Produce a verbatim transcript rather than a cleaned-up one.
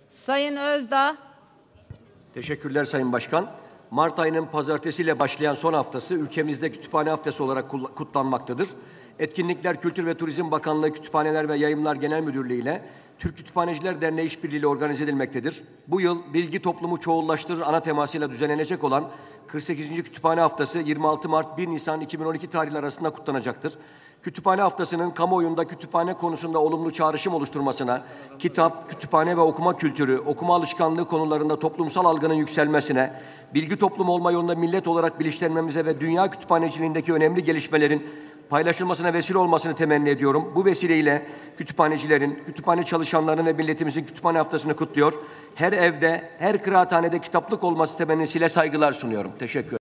Sayın Özdağ. Teşekkürler Sayın Başkan. Mart ayının pazartesiyle başlayan son haftası ülkemizde Kütüphane Haftası olarak kutlanmaktadır. Etkinlikler Kültür ve Turizm Bakanlığı Kütüphaneler ve Yayımlar Genel Müdürlüğü ile Türk Kütüphaneciler Derneği işbirliğiyle organize edilmektedir. Bu yıl bilgi toplumu çoğullaştırır ana temasıyla düzenlenecek olan kırk sekizinci Kütüphane Haftası yirmi altı Mart bir Nisan iki bin on iki tarihleri arasında kutlanacaktır. Kütüphane Haftası'nın kamuoyunda kütüphane konusunda olumlu çağrışım oluşturmasına, kitap, kütüphane ve okuma kültürü, okuma alışkanlığı konularında toplumsal algının yükselmesine, bilgi toplumu olma yolunda millet olarak bilinçlenmemize ve dünya kütüphaneciliğindeki önemli gelişmelerin paylaşılmasına vesile olmasını temenni ediyorum. Bu vesileyle kütüphanecilerin, kütüphane çalışanlarının ve milletimizin Kütüphane Haftası'nı kutluyor. Her evde, her kıraathanede kitaplık olması temennisiyle saygılar sunuyorum. Teşekkür ederim.